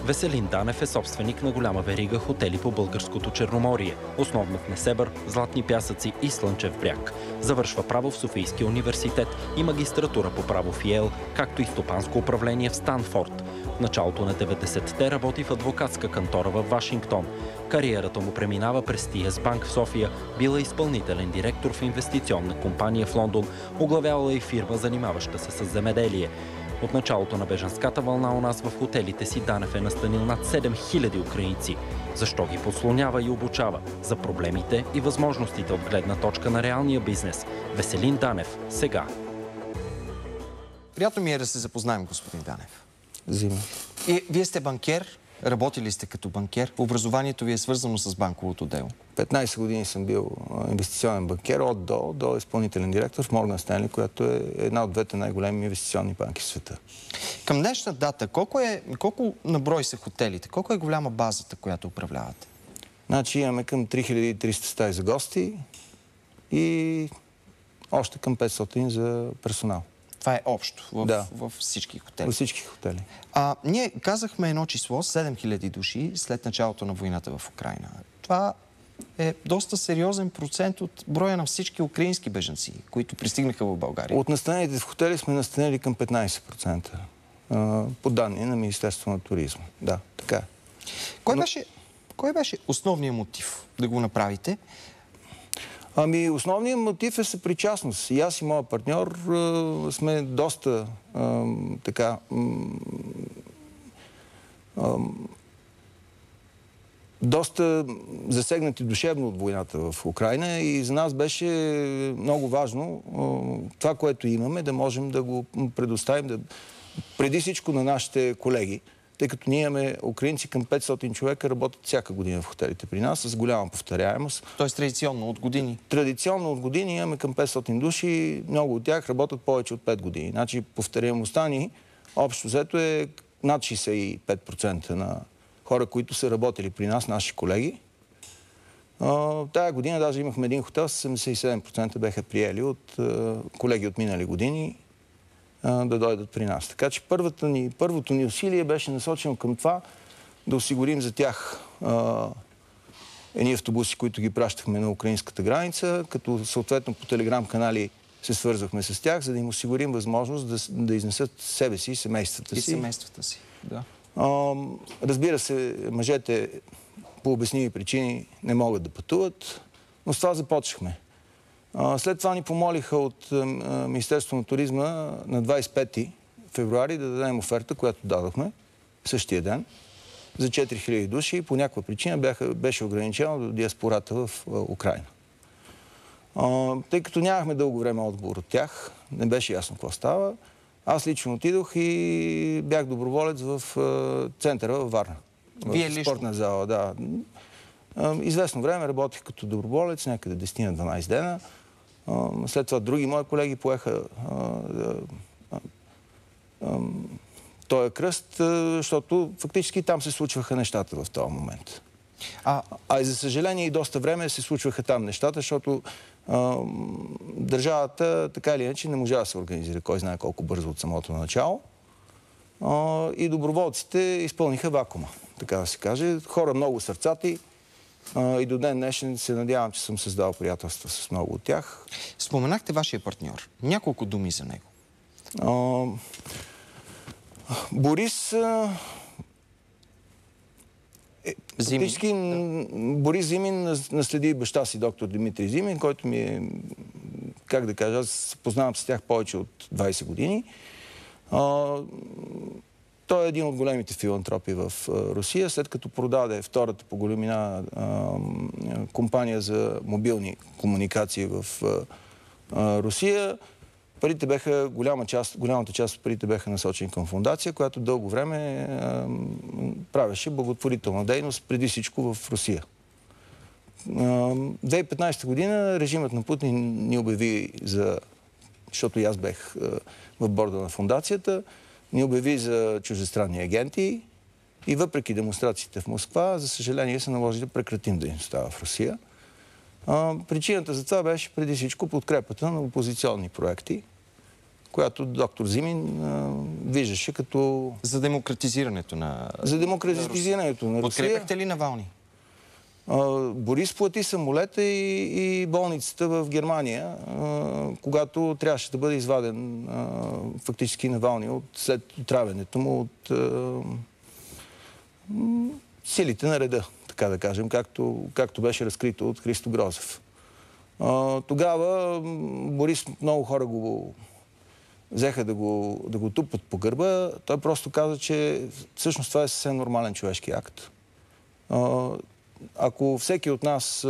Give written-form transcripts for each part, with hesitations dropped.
Веселин Данев е собственик на голяма верига хотели по българското Черноморие, основно в Несебър, Златни пясъци и Слънчев бряг. Завършва право в Софийския университет и магистратура по право в Йейл, както и стопанско управление в Станфорд. В началото на 90-те работи в адвокатска кантора в Вашингтон. Кариерата му преминава през TS Bank в София, била изпълнителен директор в инвестиционна компания в Лондон, оглавявала и фирма, занимаваща се с земеделие. От началото на бежанската вълна у нас в хотелите си Данев е настанил над 7000 украинци. Защо ги подслонява и обучава? За проблемите и възможностите от гледна точка на реалния бизнес. Веселин Данев, сега. Приятно ми е да се запознаем, господин Данев. Зима. И вие сте банкер, работили сте като банкер. Образованието ви е свързано с банковото дело. 15 години съм бил инвестиционен банкер от до изпълнителен директор в Морган Стенли, която е една от двете най-големи инвестиционни банки в света. Към днешна дата, колко на брой са хотелите? Колко е голяма базата, която управлявате? Значи имаме към 3300 стаи за гости и още към 500 за персонал. Това е общо във всички хотели. Във всички хотели. Ние казахме едно число, 7000 души след началото на войната в Украйна. Това е доста сериозен процент от броя на всички украински бежанци, които пристигнаха в България. От настанените в хотели сме настанили към 15%. По данни на Министерството на туризма. Да, така. Кой беше основният мотив да го направите? Основният мотив е съпричастност. И аз и моят партньор сме доста доста засегнати душевно от войната в Украйна и за нас беше много важно това, което имаме, да можем да го предоставим преди всичко на нашите колеги, тъй като ние имаме украинци към 500 човека, работят всяка година в хотелите при нас, с голяма повторяемост. Тоест традиционно от години? Традиционно от години имаме към 500 души, много от тях работят повече от 5 години. Значи повторяемостта ни общо взето е над 65% на хора, които са работили при нас, наши колеги. Тая година даже имахме един хотел, 77% беха приели от колеги от минали години да дойдат при нас. Така че първото ни усилие беше насочено към това да осигурим за тях едни автобуси, които ги пращахме на украинската граница, като съответно по телеграм-канали се свързвахме с тях, за да им осигурим възможност да изнесат себе си и семействата си. И семействата си, да. Разбира се, мъжете по обясними причини не могат да пътуват, но с това започнахме. След това ни помолиха от Министерството на туризма на 25 февруари да дадем оферта, която дадохме същия ден за 4000 души и по някаква причина беше ограничено до диаспората в Украйна. Тъй като нямахме дълго време отговор от тях, не беше ясно какво става, аз лично отидох и бях доброволец в центъра във Варна. Вие в спортна зала, да. Известно време работих като доброволец, някъде 10-12 дена. След това други мои колеги поеха този кръст, защото фактически там се случваха нещата в този момент. И за съжаление и доста време се случваха там нещата, защото държавата така или иначе не можа да се организира, кой знае колко бързо от самото начало. И доброволците изпълниха вакуума, така да се каже. Хора много сърцати. И до ден днешен се надявам, че съм създал приятелства с много от тях. Споменахте вашия партньор. Няколко думи за него. Борис... Борис Зимин наследи баща си, доктор Димитрий Зимин, който ми е, как да кажа, аз се познавам с тях повече от 20 години. Той е един от големите филантропи в Русия, след като продаде втората по големина компания за мобилни комуникации в Русия. Парите беха, голямата част от парите беха насочени към фондация, която дълго време правеше благотворителна дейност, преди всичко в Русия. 2015 година режимът на Путин ни обяви защото и аз бех в борда на фондацията, ни обяви за чуждестранни агенти и въпреки демонстрациите в Москва, за съжаление се наложи да прекратим дейността в Русия. Причината за това беше преди всичко подкрепата на опозиционни проекти, която доктор Зимин виждаше като... За демократизирането на... За демократизирането на Русия. Подкрепяхте ли Навални? Борис плати самолета и болницата в Германия, когато трябваше да бъде изваден фактически Навални след отравянето му от силите на реда, така да кажем, както беше разкрито от Христо Грозев. Тогава Борис, много хора го взеха да го тупат по гърба. Той просто каза, че всъщност това е съвсем нормален човешки акт. Ако всеки от нас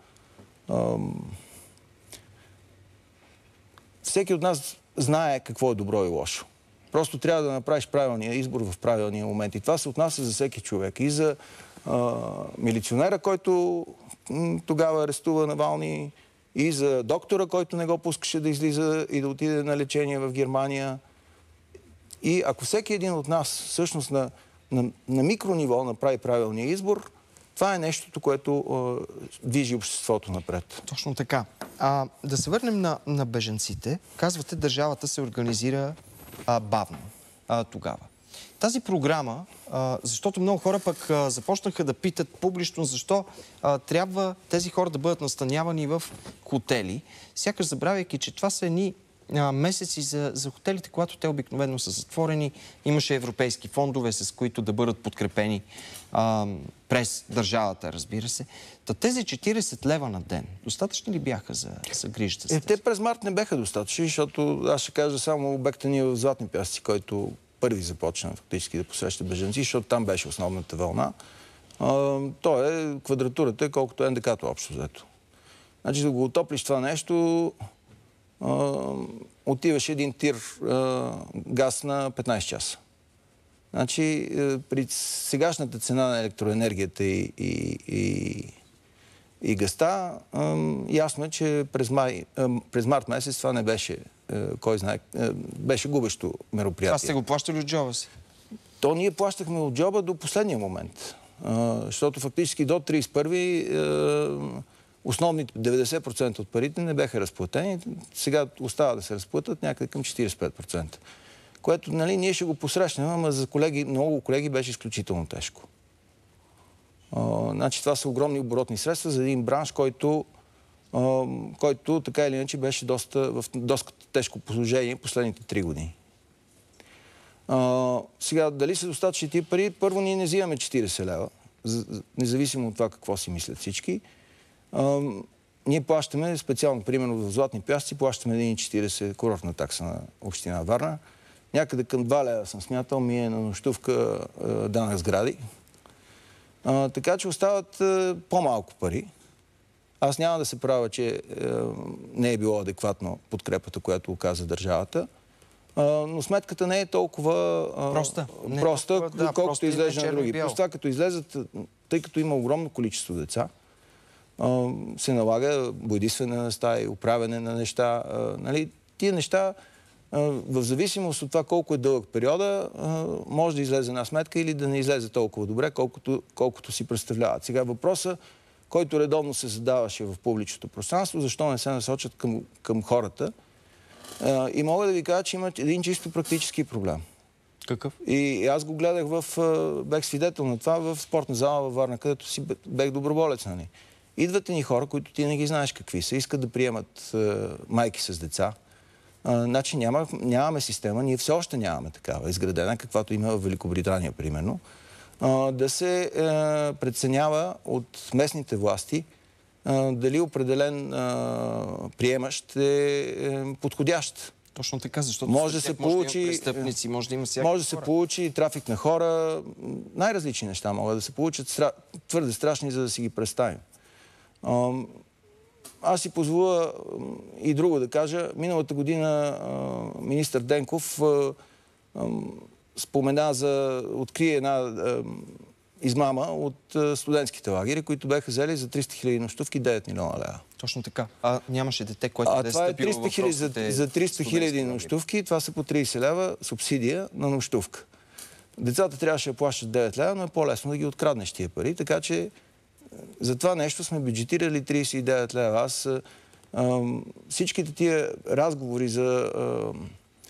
знае какво е добро и лошо. Просто трябва да направиш правилния избор в правилния момент. И това се отнася за всеки човек. И за милиционера, който тогава арестува Навални, и за доктора, който не го пускаше да излиза и да отиде на лечение в Германия. И ако всеки един от нас всъщност на микрониво направи правилния избор, това е нещото, което движи обществото напред. Точно така. Да се върнем на бежанците. Казвате, държавата се организира бавно тогава. Тази програма, защото много хора пък започнаха да питат публично защо трябва тези хора да бъдат настанявани в хотели, сякаш забравяйки, че това са едни месеци за хотелите, когато те обикновено са затворени. Имаше европейски фондове, с които да бъдат подкрепени през държавата, разбира се. Тези 40 лева на ден, достатъчни ли бяха за грижата си? Те през март не бяха достатъчни, защото аз ще кажа само обекта ни в Златни пясъци, който първи започна фактически да посреща бежанци, защото там беше основната вълна. То е квадратурата, колкото НДК-то общо взето. Значи да го отоплиш това нещо, отиваш един тир газ на 15 часа. Значи при сегашната цена на електроенергията и газта, ясно е, че през март месец това не беше, кой знае, беше губещо мероприятие. Това сте го плащали от джоба си? То ние плащахме от джоба до последния момент. Защото фактически до 31-ви основните 90% от парите не бяха разплатени. Сега остава да се разплатят някъде към 45%. Което, нали, ние ще го посрещнем, ама за много колеги беше изключително тежко. Значи това са огромни оборотни средства за един бранш, който така или иначе беше в доста тежко положение последните 3 години. Сега, дали са достатъчни тия пари? Първо, ние не взимаме 40 лева, независимо от това какво си мислят всички. Ние плащаме, специално, примерно в Златни пясъци, плащаме 1,40 курортна такса на община Варна. Някъде към 2 лева съм смятал, ми е на нощувка данък сгради. Така че остават по-малко пари. Аз няма да се правя, че не е било адекватно подкрепата, която оказа държавата. Но сметката не е толкова проста, колкото изглежда на други. Просто това, като излезат, тъй като има огромно количество деца, се налага боядисване стаи, управяне на неща. Нали, тия неща, в зависимост от това колко е дълъг периода, може да излезе една сметка или да не излезе толкова добре, колкото си представляват. Сега въпросът, който редовно се задаваше в публичното пространство, защо не се насочат към хората. И мога да ви кажа, че има един чисто практически проблем. Какъв? И аз го гледах бех свидетел на това в спортна зала във Варна, където си бех доброволец. Нали. Идват ни хора, които ти не ги знаеш какви са, искат да приемат майки с деца. Значи нямаме система, ние все още нямаме такава изградена, каквато има в Великобритания, примерно, да се преценява от местните власти дали определен приемащ е подходящ. Точно така, защото може да се получи престъпници, може да има всякакви може да се получи трафик на хора, най-различни неща могат да се получат, твърде страшни, за да си ги представим. Аз си позволя и друго да кажа. Миналата година министър Денков открие една измама от студентските лагери, които бяха взели за 300 000 нощувки 9 милиона лева. Точно така. Нямаше дете, което да е стъпило в въпросите. За 300 000 нощувки, това са по 30 лева субсидия на нощувка. Децата трябваше да плащат 9 лева, но е по-лесно да ги откраднеш тия пари, така че за това нещо сме бюджетирали 39 лева. Всичките тия разговори за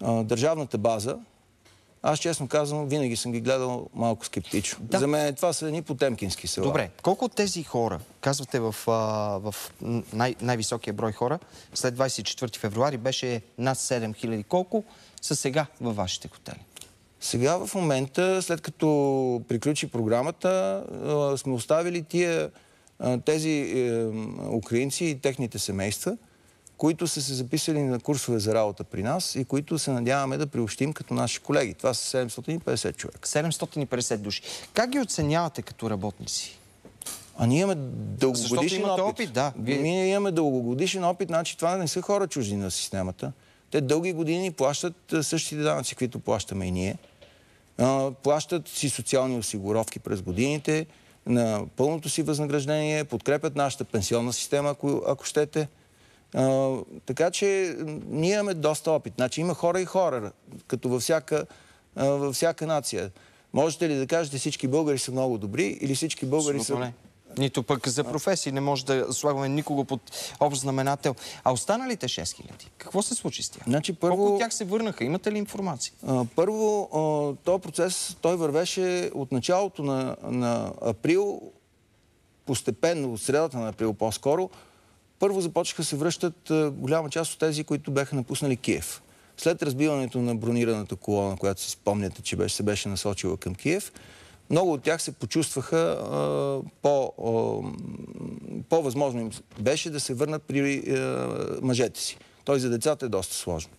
държавната база, аз честно казвам, винаги съм ги гледал малко скептично. Да. За мен това са едни потемкински села. Добре, колко от тези хора, казвате в най-високия брой хора, след 24 февруари беше над 7000, колко са сега във вашите хотели? Сега в момента, след като приключи програмата, сме оставили тези украинци и техните семейства, които са се записали на курсове за работа при нас и които се надяваме да приобщим като наши колеги. Това са 750 човека. 750 души. Как ги оценявате като работници? Ние имаме дългогодишен опит. Да. Ние имаме дългогодишен опит, значи това не са хора чужди на системата. Те дълги години плащат същите данъци, които плащаме и ние. Плащат си социални осигуровки през годините, на пълното си възнаграждение, подкрепят нашата пенсионна система, ако щете. Така че ние имаме доста опит. Значи има хора и хора, като във всяка нация. Можете ли да кажете всички българи са много добри или всички българи са... Не. Нито пък за професии не може да слагаме никого под общ знаменател. А останалите 6000, какво се случи с тях? Значи, колко от тях се върнаха? Имате ли информация? Първо, този процес, той вървеше от началото на април, постепенно, от средата на април по-скоро. Първо започнаха се връщат голяма част от тези, които бяха напуснали Киев. След разбиването на бронираната колона, която си спомняте, че се беше насочила към Киев, много от тях се почувстваха по-възможно им беше да се върнат при мъжете си. Той за децата е доста сложно.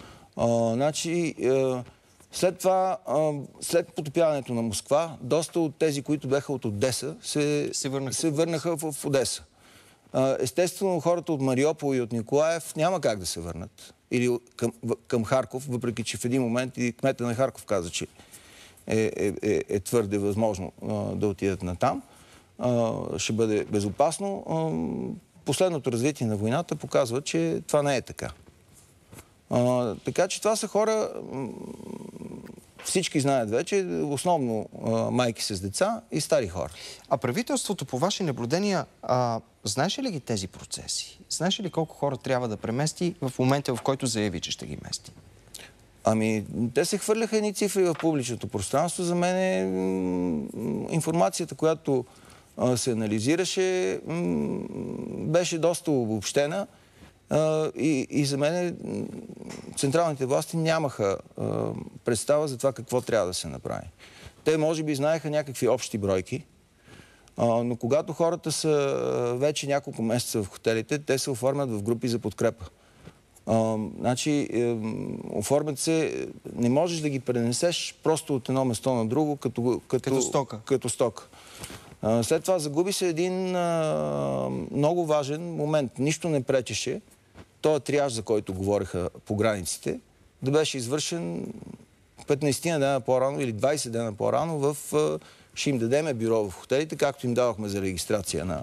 След това, след потопяването на Москва, доста от тези, които бяха от Одеса, се върнаха в Одеса. Естествено, хората от Мариупол и от Николаев няма как да се върнат. Или към Харков, въпреки че в един момент и кмета на Харков каза, че е твърде възможно да отидат натам. Ще бъде безопасно. Последното развитие на войната показва, че това не е така. Така че това са хора, всички знаят вече, основно майки с деца и стари хора. А правителството, по ваши наблюдения, знаеше ли ги тези процеси? Знаеше ли колко хора трябва да премести в момента, в който заяви, че ще ги мести? Те се хвърляха едни цифри в публичното пространство. За мен информацията, която се анализираше, беше доста обобщена и за мен централните власти нямаха представа за това какво трябва да се направи. Те може би знаеха някакви общи бройки, но когато хората са вече няколко месеца в хотелите, те се оформят в групи за подкрепа. Значи, оформят се, не можеш да ги пренесеш просто от едно место на друго, като стока. След това загуби се един много важен момент. Нищо не пречеше този триаж, за който говореха по границите, да беше извършен 15 дена по-рано или 20 дена по-рано ще им дадеме бюро в хотелите, както им давахме за регистрация на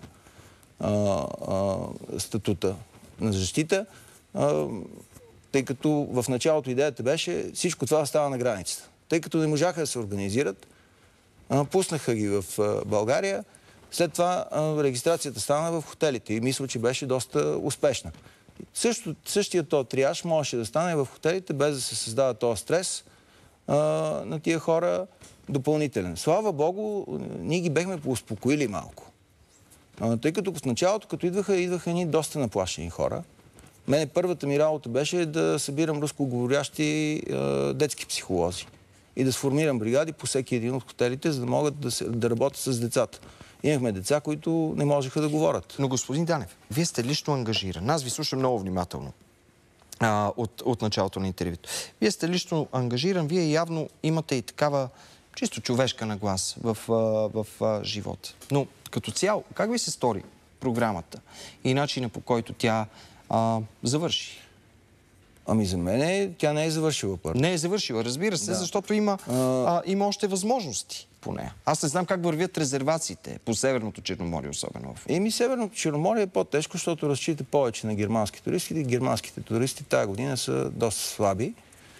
статута на защита. Тъй като в началото идеята беше всичко това става на границата. Тъй като не можаха да се организират, пуснаха ги в България. След това регистрацията стана в хотелите и мисля, че беше доста успешна. Същия този триаж можеше да стане в хотелите, без да се създава този стрес на тия хора допълнителен. Слава Богу, ние ги бехме поуспокоили малко. Тъй като в началото, като идваха едни доста наплашени хора. Мене първата ми работа беше да събирам рускоговорящи детски психолози и да сформирам бригади по всеки един от хотелите, за да могат да работят с децата. Имахме деца, които не можеха да говорят. Но господин Данев, вие сте лично ангажиран. Аз ви слушам много внимателно от началото на интервюто. Вие сте лично ангажиран, вие явно имате и такава чисто човешка нагласа в живота. Но като цяло, как ви се стори програмата и начина, по който тя завърши? За мен тя не е завършила първо. Не е завършила, разбира се, защото има още възможности по нея. Аз не знам как вървят резервациите по Северното Черноморие, особено. Северното Черноморие е по-тежко, защото разчита повече на германски туристи. Германските туристи тази година са доста слаби.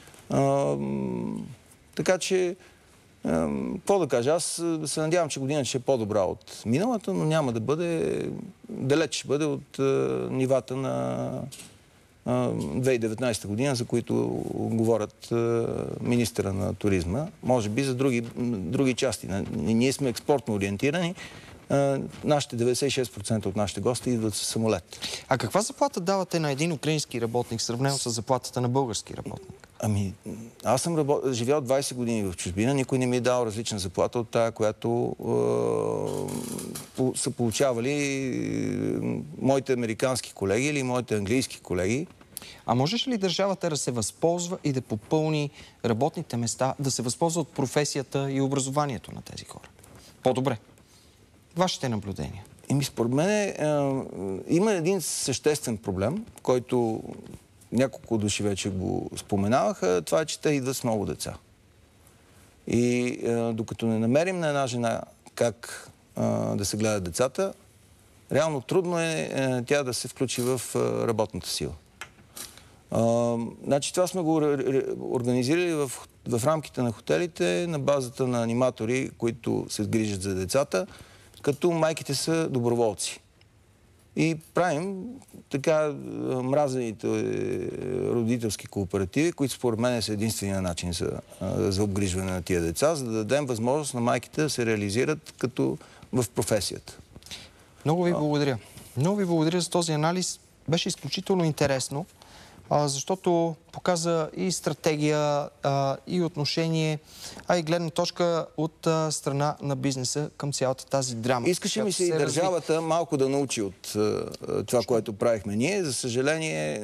Така че, какво да кажа, аз се надявам, че годината ще е по-добра от миналата, но няма да бъде, далеч ще бъде от нивата на 2019 година, за които говорят министъра на туризма. Може би за други части. Ние сме експортно ориентирани. Нашите 96% от нашите гости идват с самолет. А каква заплата давате на един украински работник, сравнено с заплатата на български работник? Ами, аз съм живял 20 години в чужбина. Никой не ми е дал различна заплата от тая, която са получавали моите американски колеги или моите английски колеги. А можеш ли държавата да се възползва и да попълни работните места, да се възползва от професията и образованието на тези хора? По-добре. Вашите наблюдения? Според мен има един съществен проблем, който няколко души вече го споменаваха. Това е, че те идват с много деца. И докато не намерим на една жена как да се гледат децата, реално трудно е тя да се включи в работната сила. Значи това сме го организирали в рамките на хотелите, на базата на аниматори, които се грижат за децата, като майките са доброволци. И правим така мразените родителски кооперативи, които според мен са единствения начин за обгрижване на тия деца, за да дадем възможност на майките да се реализират като в професията. Много ви благодаря. Много ви благодаря за този анализ. Беше изключително интересно, защото показа и стратегия, и отношение, и гледна точка от страна на бизнеса към цялата тази драма. Искаше ми се и държавата малко да научи от това, което правихме ние. За съжаление,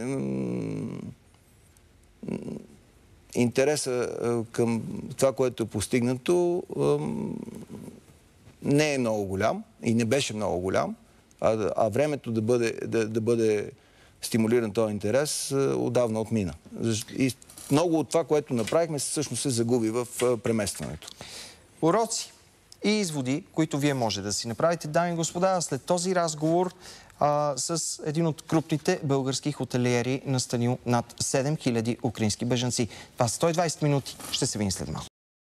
интереса към това, което е постигнато, не е много голям и не беше много голям, а времето да бъде стимулиран този интерес, отдавна отмина. И много от това, което направихме, всъщност се загуби в преместването. Уроци и изводи, които вие може да си направите, дами и господа, след този разговор с един от крупните български хотелиери, настанил над 7000 украински бежанци. Това са 120 минути. Ще се видим след малко.